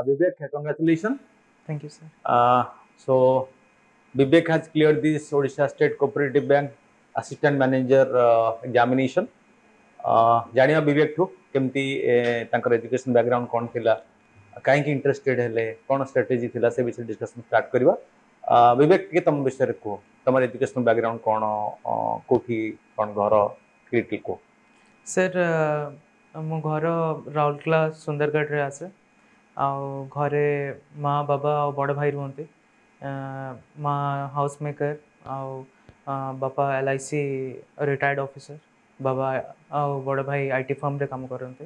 Vivek, congratulations. Thank you, sir. So Vivek has cleared this Odisha State Cooperative Bank Assistant Manager examination. जानिया विवेक ठू केमती तांकर education background कौन थिला काहे की इंटरेस्टेड हेले कौन स्ट्रेटजी थिला से विषय डिस्कशन स्टार्ट करबा विवेक के तुम विषय को तमर एजुकेशन बैकग्राउंड कौन कोठी कौन घर क्रिएटिव को सर मो घर राउरकेला सुंदरगढ़ रे आसे आ घरे माँ बाबा और बड़ भाई रुहते माँ हाउस मेकर आ बापा LIC रिटायर्ड ऑफिसर बाबा आ बड़ भाई IT फर्म रे काम करते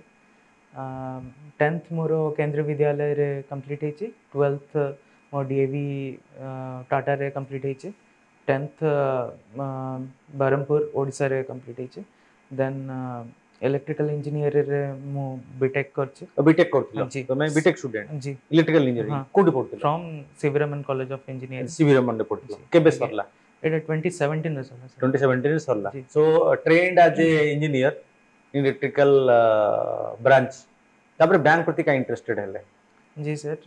10th मोर केंद्रीय विद्यालय रे कंप्लीट होची 12th मोर DAV टाटा रे कंप्लीट होची 10th बरमपुर ओडिशा रे कंप्लीट होची देन इलेक्ट्रिकल इंजीनियर रे मु बीटेक करछि बीटेक करथिलो जी तो मैं बीटेक स्टूडेंट जी इलेक्ट्रिकल इंजीनियरिंग कोडी पढथिलो from CV Raman college of engineering CV Raman रे पढथिलो केबे सरला एटा 2017 रे सरला 2017 रे सरला so trained as a engineer in electrical branch तापर बैंक प्रति का इंटरेस्टेड हेले जी सर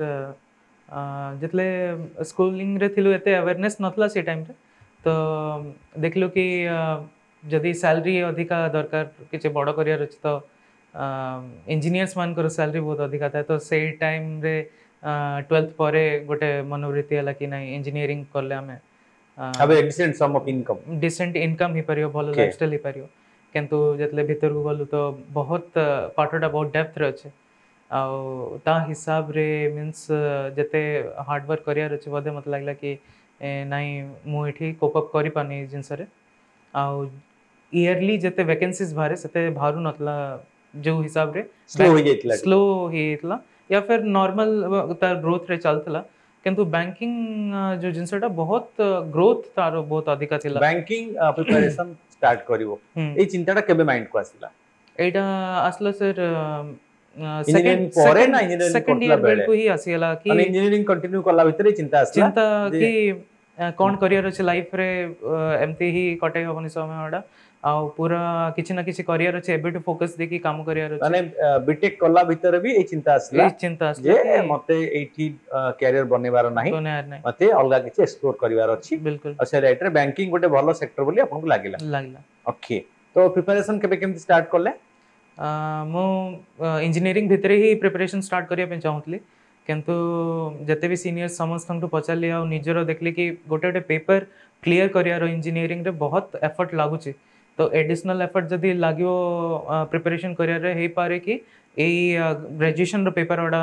जितले स्कूलिंग रे थिलु एते अवेयरनेस नथला से टाइम रे तो देखलो कि जदि सैलरी अधिका दरकार किसी बड़ करियर अछि तो इंजीनियर्स मानकर सैलरी बहुत अधिका था तो से टाइम रे 12th पर गोटे मनोवृत्ति है कि नहीं इंजीनियरिंग करले हमें अबे decent sum of income decent income ही परियो भलो लाइफस्टाइल ही परियो किंतु जतले भीतर को गलु तो बहुत पाठटा बहुत डेप्थ रे अछि आ ता हिसाब रे मींस जते हार्ड वर्क करियर अछि बदे मत लागला कि नहीं मु एठी कोप अप करि पानी जिंस रे आ ईयरली जते वैकेंसीज बाहर से बाहर नतला जो हिसाब रे स्लो ही इतला या फिर नॉर्मल तार ग्रोथ रे चलतला किंतु बैंकिंग जो जिनसटा बहुत ग्रोथ तारो बहुत अधिका थिला बैंकिंग प्रिपरेशन स्टार्ट करिवो ए चिंताटा केबे माइंड को आसिला एटा आसला सर इंजीनियरिंग परे ना इंजीनियरिंग सेकंड ईयर बेल को ही आसीला कि इंजीनियरिंग कंटिन्यू करला भितरे चिंता आसला चिंता कि कौन करियर अछि लाइफ रे एमती ही कटे होबनी समय ओडा आ पूरा किछि ना किछि करियर अछि एबे टू फोकस देखि काम करियर अछि माने बीटेक करला भितर भी ए चिंता आसला जे मते एठी कैरियर बनेबार नाही मते अलगा किछि एक्सप्लोर करिवार अछि बिल्कुल अच्छा राइट रे बैंकिंग गोटे भलो सेक्टर बोली आपन को लागला ओके तो प्रिपरेशन केबे केमति स्टार्ट करले मो इंजीनियरिंग भितरे ही प्रिपरेशन स्टार्ट करिया पे चाहतली किंतु जते भी सीनियर समस्त तो पचाली आ निजरो देखली कि गोटे गोटे पेपर क्लियर करियार इंजीनियरिंग रे बहुत एफर्ट लागु छी तो एडिशनल एफर्ट जदि लागियो प्रिपरेशन करियर रे हे पारे कि ए ग्रेजुएशन रो पेपर ओडा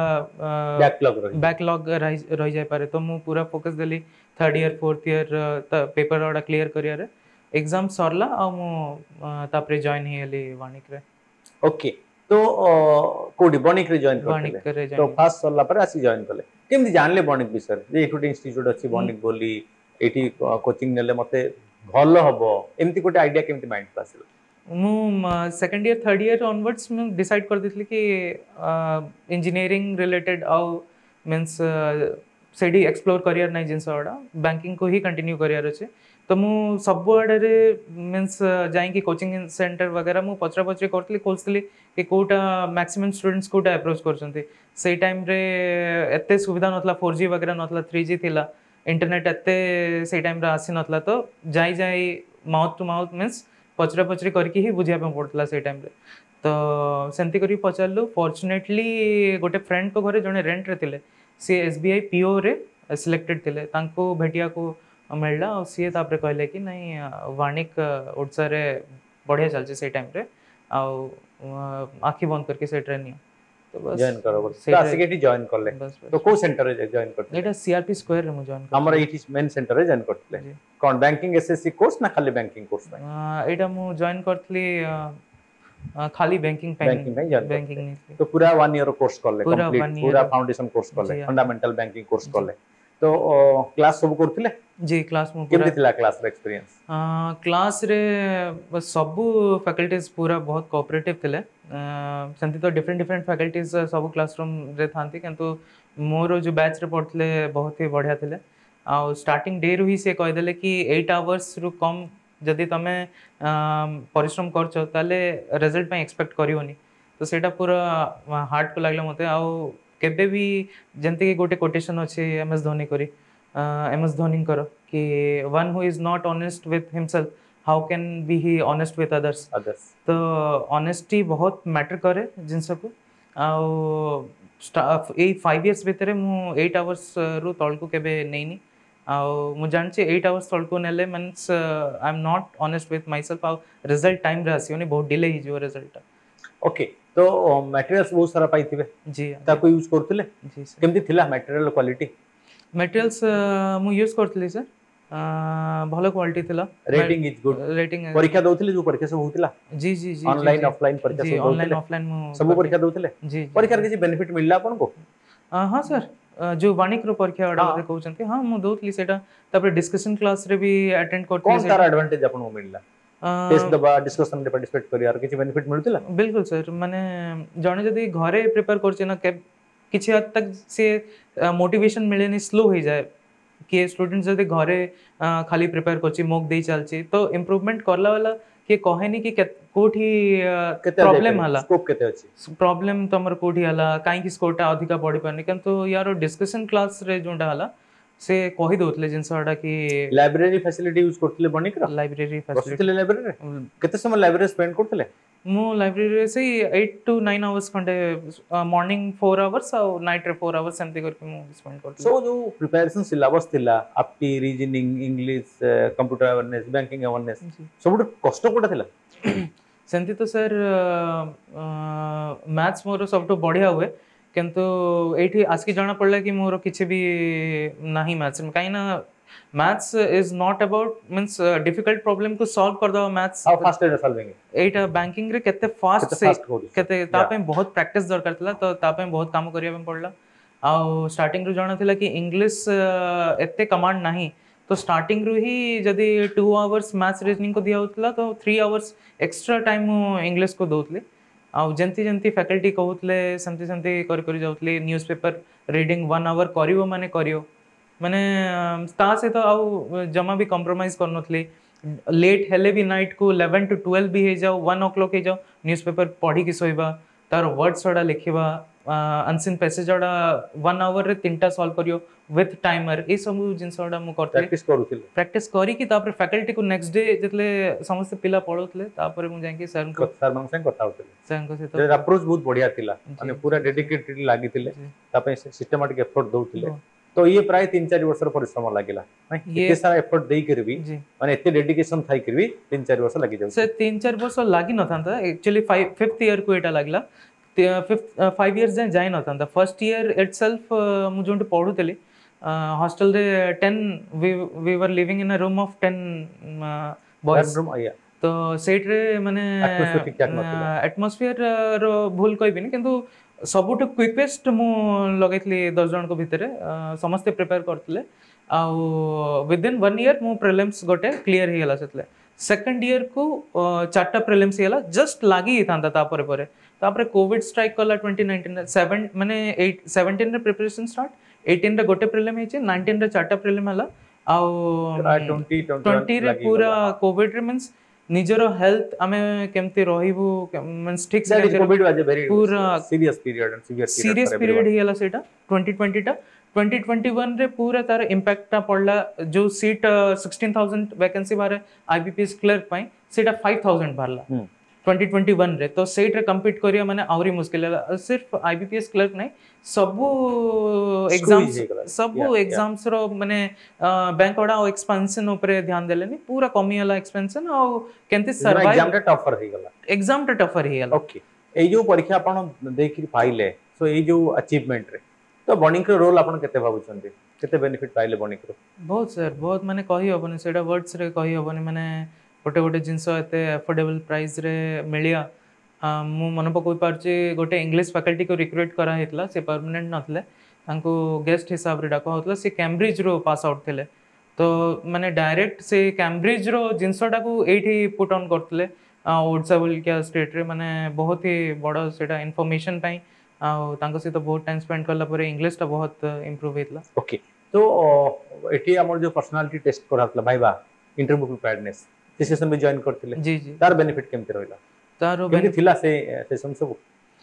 बैकलॉग रही जाय पारे तो मु पूरा फोकस देली 3rd year 4th year paper ओडा क्लियर करियर एग्जाम सरला आ मु तापरे जॉइन हेली वाणिक रे ओके तो कोडी बणिक रे जॉइन करले तो फर्स्ट सरला पर आसी जॉइन करले केमति जानले बणिक विषय जे एठुटे इंस्टीट्यूट अछि बणिक बोली एठी कोचिंग नेले मते भलो हबो एमति कोटे आईडिया केमति माइंड पासिल मु 2nd year 3rd year onwards में डिसाइड कर दितली कि इंजीनियरिंग रिलेटेड आउ मींस सेडी एक्सप्लोर करियर नै जिंस ओडा बैंकिंग को ही कंटिन्यू करियर अछि तो मु सब आडे रे मींस जाई कि कोचिंग सेंटर वगैरह मु पचरा पचरी करतली खोजतली कि कोटा मैक्सिमम स्टूडेंट्स कोटा अप्रोच करछंती सेही टाइम रे एते सुविधा नथला 4G वगैरह नथला 3G थिला इंटरनेट एते सेही टाइम रे आसी नथला तो जाई जाई माउथ टू माउथ मींस पचरा पचरी करके ही बुझिया पे पड़तला सेही टाइम रे तो सेंती करी पचारलु फॉर्चुनेटली गोटे फ्रेंड को घरे जने रेंट रे थिले सी SBI PO रे सिलेक्टेड थिले तांको भेटिया को मिलला और सी तापरे कहले कि नहीं वाणिक ओडसा रे बढ़िया चलছে से टाइम रे आ आखी बंद करके से ट्रेनिंग तो बस जॉइन करो तो आसिकेटी जॉइन करले तो को सेंटर रे जॉइन करले एटा CRP स्क्वायर रे मु जॉइन करले हमर एटी मेन सेंटर रे जॉइन करले कोन बैंकिंग SSC कोर्स ना खाली बैंकिंग कोर्स में एटा मु जॉइन करथली खाली बैंकिंग नहीं तो पूरा 1 ईयर कोर्स करले कंप्लीट पूरा फाउंडेशन कोर्स करले फंडामेंटल बैंकिंग कोर्स करले तो क्लास सब करथिले जी क्लास मु केमति थिला क्लास रे एक्सपीरियंस क्लास रे सब फैकल्टीज पूरा बहुत कोऑपरेटिव थिले सेंति तो डिफरेंट फैकल्टीज सब क्लासरूम रे थांती किंतु मोर जो बैच रे पढ़थले बहुत ही बढ़िया थिले आ स्टार्टिंग डे रु ही से कह देले कि 8 आवर्स रु कम जदि तमे परिश्रम करछ ताले रिजल्ट पे एक्सपेक्ट करियोनी तो सेटा पूरा हार्ड को लागले मते आ केबे भी जंते कि गोटे कोटेशन अछि एमएस धोनी करी एमएस धोनी कर कि one who is not honest with himself how can be he honest with others others तो ऑनेस्टी बहुत मैटर करे जिनस को आउ ए 5 इयर्स भितर मु 8 आवर्स रु तळको केबे नेनी आउ मु जानछि 8 आवर्स तळको नेले means I am not honest with my self आउ रिजल्ट टाइम रे आसीओनी बहुत डिले ही जो रिजल्ट ओके तो मटेरियल्स बहुत सारा पाइथिबे जी ताको यूज करथिले जी सर केमती थिला मटेरियल क्वालिटी मटेरियल्स मु यूज करथली सर भलो क्वालिटी थिला रेटिंग इज गुड रेटिंग परीक्षा दउथिले जो परीक्षा सब होतिला जी जी जी ऑनलाइन ऑफलाइन परीक्षा जी सब ऑनलाइन दउथिले ऑफलाइन मु सब परीक्षा दउथिले जी परीक्षा रे किछि बेनिफिट मिलला आपन को हाँ सर जो वाणिक रो परीक्षा हाँ। वाला कहउचंती हाँ मु दउथली सेटा तापर डिस्कशन क्लास रे भी अटेंड कोन करथली तार एडवांटेज आपन को मिलला टेस्ट दबा डिस्कशन रे पार्टिसिपेट करियार किछि बेनिफिट मिलतिला बिल्कुल सर माने जणे जदी घरे प्रिपेयर करछे ना किछि हद तक से मोटिवेशन मिलेनी स्लो हो जाए कि स्टूडेंट जदी घरे खाली प्रिपेयर करछि मॉक देई चलछि तो इंप्रूवमेंट करला वाला के कहेनी कि कोठी प्रॉब्लम हला स्कोप केते अछि प्रॉब्लम तमर कोठी हला काई कि स्कोरटा अधिका बढ़ी पानी किंतु यार डिस्कशन क्लास रे जोंडा हला से कहि दोतले जिनसडा कि लाइब्रेरी फैसिलिटी यूज करथिले बनिक रा लाइब्रेरी बसिथिले फैसिलिटी लाइब्रेरी रे केते समय लाइब्रेरी स्पेंड करथिले मु लाइब्रेरी से 8 to 9 आवर्स खंडे मॉर्निंग 4 आवर्स और नाइट रे 4 आवर्स एमती करके मु स्पेंड करथि सो जो प्रिपरेशन सिलेबस थिला आपटी reasoning English computer awareness banking awareness सब कष्ट कोटा थिला सेंती तो सर मैथ्स मोर सबटो बढ़िया हुए किंतु एठी आज की जाना पड़ला कि मोर किछि भी नाही मैथ्स में काई ना maths is not about means difficult problem को सॉल्व कर दो maths how fast is solving एटा बैंकिंग रे केते फास्ट से केते ता पे बहुत प्रैक्टिस दरकार थिला तो ता पे बहुत काम करिया में पड़ला आ स्टार्टिंग रो जाना थिला कि इंग्लिश एते कमांड नाही तो स्टार्टिंग रू ही जदी 2 आवर्स मैथ्स रीजनिंग को दिया होतला तो 3 आवर्स एक्स्ट्रा टाइम इंग्लिश को दोतले आ जंती जंती फैकल्टी कहउतले समती समती कर जाउतले न्यूज़पेपर रीडिंग 1 आवर करियो माने ता से तो आउ जमा भी कॉम्प्रोमाइज करनथली लेट हेले भी नाइट को 11 to 12 भी हे जाओ 1 o'clock हे जाओ न्यूज़पेपर पढ़ी की सोइबा तार वर्ड्स वाला लिखिबा अनसीन पैसेज वाला 1 आवर रे तीनटा सॉल्व करियो विथ टाइमर ए सब जिंस वाला मु करथले प्रैक्टिस करी कि तापर फैकल्टी को नेक्स्ट डे जतले समस्त पिला पढोतले तापर मु जाई कि सर को सर मन से कथा होतले सर को से तो अप्रोच बहुत बढ़िया थिला माने पूरा डेडिकेटेड लागिथिले तापे सिस्टमैटिक एफर्ट दउथिले तो ये प्राय 3-4 वर्ष परिश्रम लागिला ये सारा एफर्ट देई करबी माने एते डेडिकेशन थाई करबी 3-4 वर्ष लागि जाउ से 3-4 वर्ष लागि न थांता एक्चुअली 5th ईयर को एटा लागला 5 इयर्स जाय न थांता फर्स्ट ईयर इटसेल्फ मु जोंट पढुतली हॉस्टल रे 10 we were living in a room of 10 boys room तो सेट रे माने एटमॉस्फियर रो भूल कहबिनी किंतु सबुठ क्विकेस्ट मु लगैतली 10 जन को भितरे समस्त प्रिपेयर करतले आ विद इन 1 ईयर मु प्रीलिम्स गोटे क्लियर ही गेला सेतले सेकंड ईयर को 4टा प्रीलिम्स गेला जस्ट लागी थांता तापर परे तापर कोविड स्ट्राइक कला 2019 7 माने 17 रे प्रिपरेशन स्टार्ट 18 रे गोटे प्रीलिम हेचे 19 रे 4टा प्रीलिम हला आ 20 रे पूरा कोविड रे मींस निजरो हेल्थ आमे केमती रहिबु मींस ठीक से कोविड वाज वेरी पूरा serious period and serious period ही हला सेटा 2020 टा 2021 रे पूरा तार इंपैक्ट ता पड़ला जो सीट 16000 वैकेंसी बारे आईबीपीएस क्लर्क पई सेटा 5000 भरला 2021 रे तो सेट रे कंपीट करिया माने आउरी मुश्किल है सिर्फ आईबीपीएस क्लर्क नहीं सबु एग्जाम्स रो माने बैंक वाला एक्सपेंशन ऊपर ध्यान देलेनी पूरा कमी हला एक्सपेंशन आ केंति सर्वाइव एग्जाम टा टफर ही हला ओके ए जो परीक्षा आपण देखि पाइले सो ए जो अचीवमेंट रे तो बॉन्डिंग रो रोल आपण केते भाबुचंती केते बेनिफिट पाइले बॉन्डिंग रो बहुत सर बहुत माने कहि होबनी सेटा वर्ड्स रे कहि होबनी माने गोटे गोटे जिनस एते अफोर्डेबल प्राइस रे मिलिया मु मन पकोई पारची गोटे इंग्लिश फैकल्टी को रिक्रूट करा हेतला से परमानेंट नथले तांको गेस्ट हिसाब रे डाका होतला से कैम्ब्रिज रो पास आउट थिले तो माने डायरेक्ट से कैम्ब्रिज रो जिनसटा को एठी पुट ऑन करथले ओडसा बोल के स्टेट रे माने बहुत ही बड़ा सेटा इंफॉर्मेशन पई आ तांको से तो बहुत टाइम स्पेंड करला परे इंग्लिश ता बहुत इंप्रूव हेतला ओके तो एठी हमर जो पर्सनालिटी टेस्ट करातला भाईबा इंटरव्यू प्रिपेयर्डनेस सेशन में जॉइन करथिले जी जी तार बेनिफिट केमते रहला तार बेनिफिट थिला से सेशन सब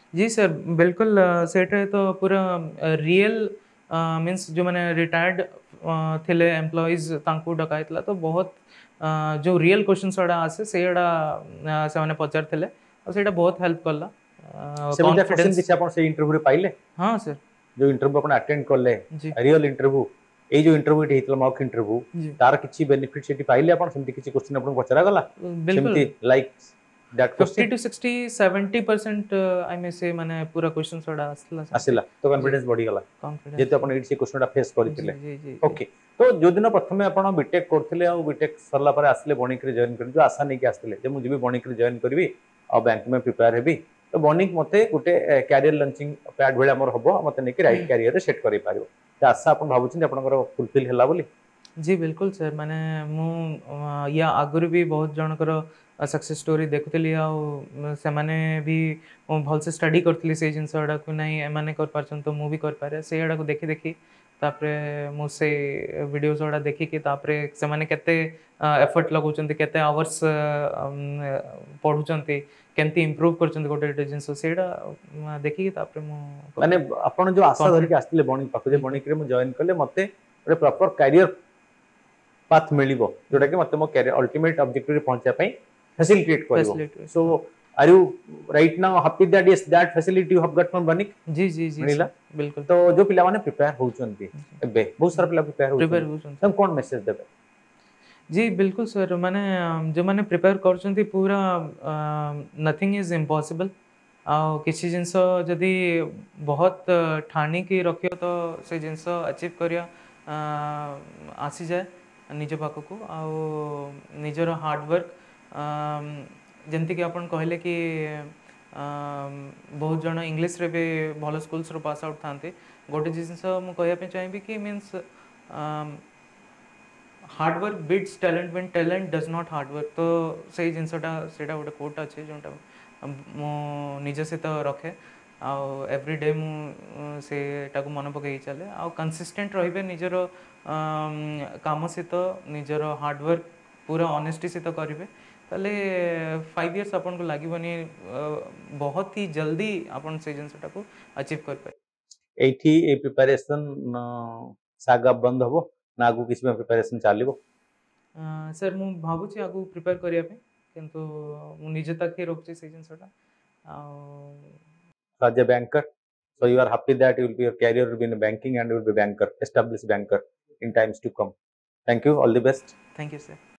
जी सर बिल्कुल सेटा तो पूरा रियल मीन्स जो मैंने रिटायर्ड थिले एम्प्लॉइज तांकू डकाइतला तो बहुत जो रियल क्वेश्चन सडा आसे सेडा से माने पचार थिले और सेटा बहुत हेल्प करला सेमितिया क्वेश्चन कॉन्फिडेंस। किछि आपण से इंटरव्यू रे पाइले हाँ सर। जो इंटरव्यू आपण अटेंड करले जी रियल इंटरव्यू ए जो इंटरव्यू हेतला मॉक इंटरव्यू जी तार किछि बेनिफिट सेठी पाइले आपण सेमति किछि क्वेश्चन आपण पचरा गला बिल्कुल सेमति लाइक दैट 50 क्वेश्चन to 60 70% आई में से माने पूरा क्वेश्चन सडा आसला आसिला तो जी कॉन्फिडेंस बढ़ी गला कॉन्फिडेंस जेते आपण एडी से क्वेश्चन फेस जी करथिले जी जी जी ओके तो जो दिन प्रथमे आपण बीटेक करथिले आ बीटेक सरला पर आसले बणिक रे जॉइन कर जो आशा नै कि आसले जे मु जिबी बणिक रे जॉइन करबी आ बैंक में प्रिपेयर हेबी तो बणिक मते गुटे कैरियर लॉन्चिंग पैड भले हमर हबो मते नै कि राइट कैरियर रे सेट करि पारिबो त आशा आपण भाबुछन आपनकर फुलफिल होला बोली जी बिल्कुल सर मैंने मु या आगुरी भी बहुत जनकर सक्सेस स्टोरी देखुली से माने भी भल से स्टडी करथली से जिंस गुड़ा को नहीं एमाने कर पारछन तो मु भी कर पारे से गुड़ा को देखि देखि तापरे मु से वीडियोस गुड़ा देखि कि तापरे से माने केते एफर्ट लगाउछन्ती केते आवर्स पढुछन्ती केमती इंप्रूव करछन्ती गोटे जिंस सेडा देखि कि तापरे मु माने आपण जो आशा धरि के आस्तिले बणिक पाखु जे बणिक रे मु जॉइन करले मते रे प्रॉपर कैरियर पाथ मिलिबो जोटा कि मते मो कैरियर अल्टीमेट ऑब्जेक्टिव रे पहुंचा पई फैसिलिटेट करिवो facility. So are you right now happy that yes that facility you have got from Banik जी जी जी मिला सर बिल्कुल तो जो पिला माने प्रिपेयर होउचंती एबे बहुत सारा पिला प्रिपेयर प्रिपेयर होउचंती होउछन तम कोन मैसेज देबे जी बिल्कुल सर माने जो माने प्रिपेयर करछन्ती पूरा नथिंग इज इम्पॉसिबल आ किसी जिंस जदि बहुत ठाणी की रखियो तो से जिंस अचीव करिया आसी जाए निज पाखक आ निजर हार्डवर्क जमती कि अपन कहले कि बहुत जन इंग्लिश रे भी भल स्कूल्स रो पास आउट थांती गोटे जिंस मु कहया पे चाहिबी कि means hard work beats talent when talent does not hard work तो से जिनसटा सेटा गोटे कोट अच्छे जोटा मो निज सहित रखे आउ एवरीडे मु सेटा को मन पकई चले आउ कंसिस्टेंट रहिबे निजर काम सहित निजर हार्डवर्क पूरा ऑनेस्टी सहित करेंगे ताले 5 इयर्स अपन को लागबनी बहुत ही जल्दी अपन से जिनसटा को अचीव कर पाए एठी ए प्रिपरेशन सागा बंद हबो ना आगु किसी में प्रिपरेशन चालिबो सर मु भाबुची आगु प्रिपेयर करिया पे किंतु मु निजे तक ही रोकची से जिनसटा as a banker so you are happy that you will be your career will be in banking and you will be banker established banker in times to come thank you all the best thank you sir.